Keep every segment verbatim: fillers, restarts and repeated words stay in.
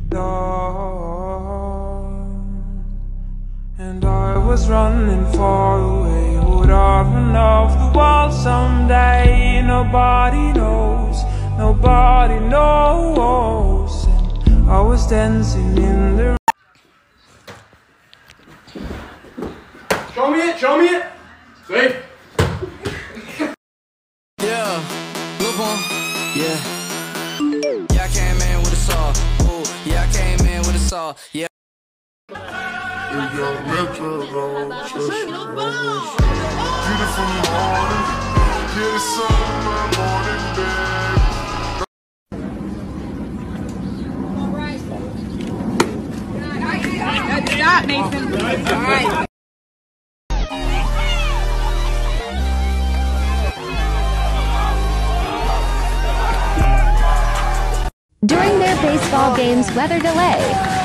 And I was running far away. Would I run off the wall someday? Nobody knows, nobody knows. And I was dancing in the... Show me it, show me it! See? Yeah, look on, yeah. Yeah, I came in with a saw. Ooh, yeah, I came in with a saw. Yeah. Beautiful morning, get the sun in my morning bed. Good shot, Nathan. All right. During their baseball games weather delay.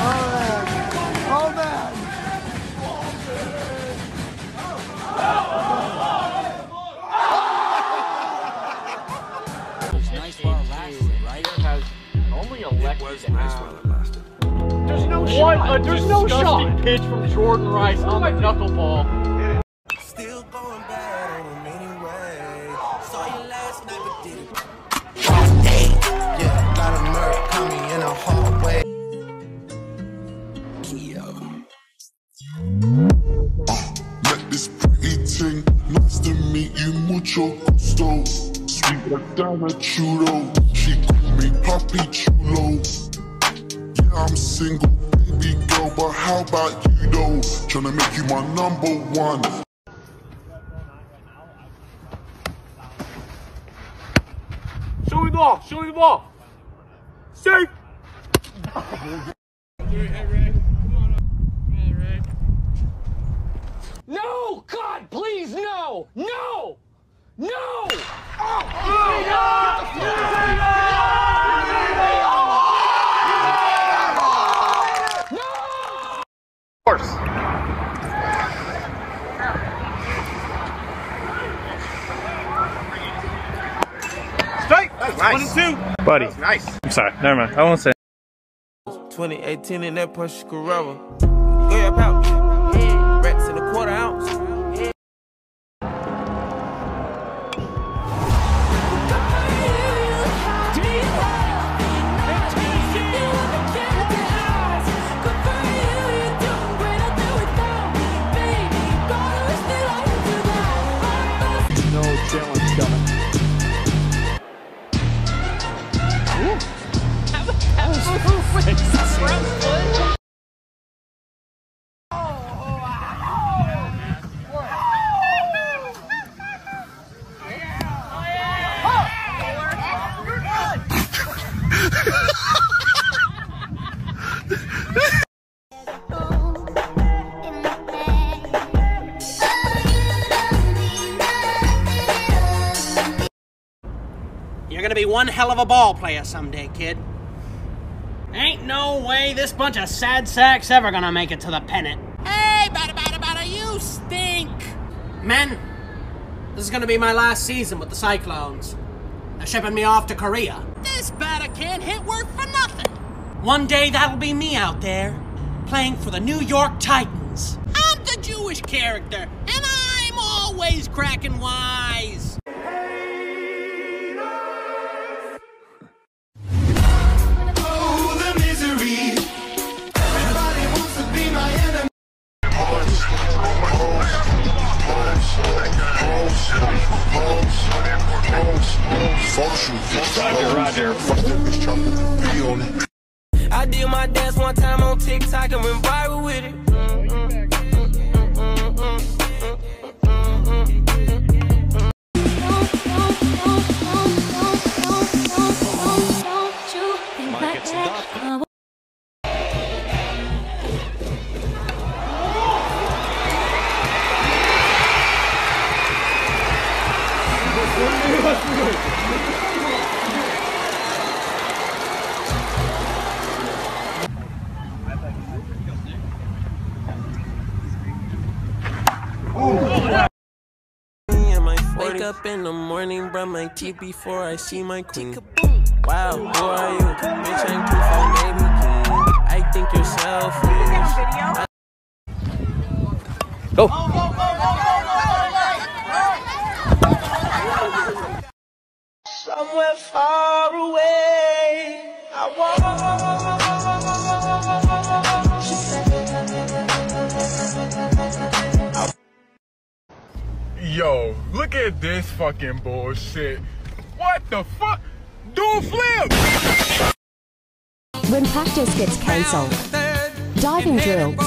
There's no what? Uh, there's no shot. Pitch from Jordan Rice on the knuckleball. Still going bad on him anyway. Saw you last night, but didn't. Yeah, got a murk coming in a hallway. Met this pretty thing, nice to meet you, mucho gusto. Sweet like Dara Chulo, she call me Papi Chulo. Yeah, I'm single, baby girl, but how about you though? Tryna make you my number one. Show me the ball, show me the ball. Safe! No! God, please, no! No! No! Oh! No! Of course. Strike! Nice. One and two. Buddy. Nice. I'm sorry. Never mind. I won't say. twenty eighteen in that Porsche Carrera. Go ahead, pouch. Rats in a quarter ounce. No challenge coming. You're gonna be one hell of a ball player someday, kid. Ain't no way this bunch of sad sacks ever gonna make it to the pennant. Hey, bada bada bada, you stink! Men, this is gonna be my last season with the Cyclones. They're shipping me off to Korea. This batter can't hit worth for nothing. One day that'll be me out there, playing for the New York Titans. I'm the Jewish character, and I'm always cracking wise. Roger, Roger. I did my dance one time on TikTok and went viral with it. Wake up in the morning, brush my teeth before I see my queen. Wow, who are you? Bitch, I'm too far, baby king. Go. Somewhere far away, I walk. Yo, look at this fucking bullshit. What the fuck? Do a flip! When practice gets cancelled, diving drills,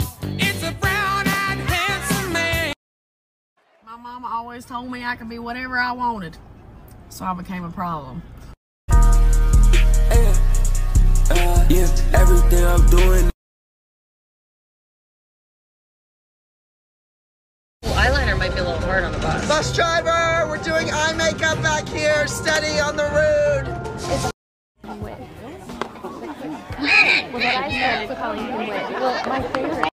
My mama always told me I could be whatever I wanted, so I became a problem. Yeah, uh, yeah, everything I'm doing. Eyeliner might be a little hard on the bus. Bus driver, we're doing eye makeup back here. Steady on the road. well, that I started calling him wit. Well, my favorite.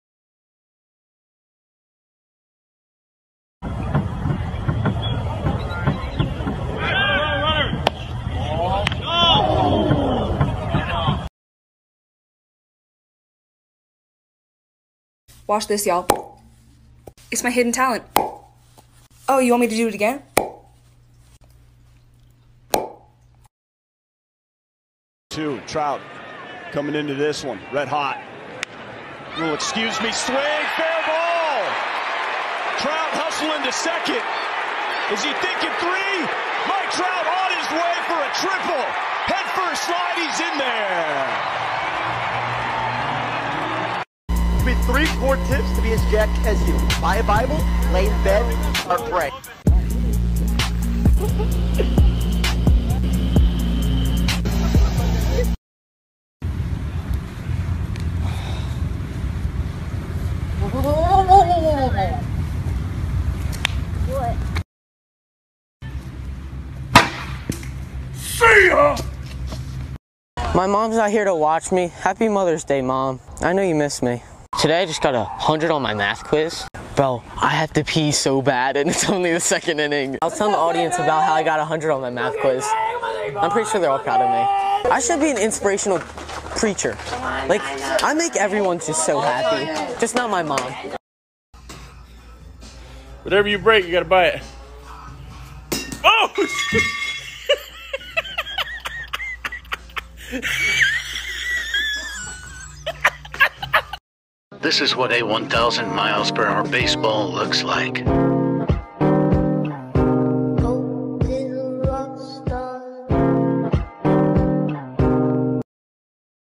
Watch this, y'all. It's my hidden talent. Oh, you want me to do it again? Two, Trout coming into this one, red hot. Oh, excuse me, swing, fair ball. Trout hustling to second. Is he thinking three? Mike Trout on his way for a triple. Head first slide, he's in there. With three core tips to be as jacked as you. Buy a Bible, lay in bed, or pray. What? See ya! My mom's not here to watch me. Happy Mother's Day, Mom. I know you miss me. Today I just got a hundred on my math quiz. Bro, I have to pee so bad and it's only the second inning. I was telling the audience about how I got a hundred on my math quiz. I'm pretty sure they're all proud of me. I should be an inspirational preacher. Like, I make everyone just so happy. Just not my mom. Whatever you break, you gotta buy it. Oh! This is what a one thousand miles per hour baseball looks like.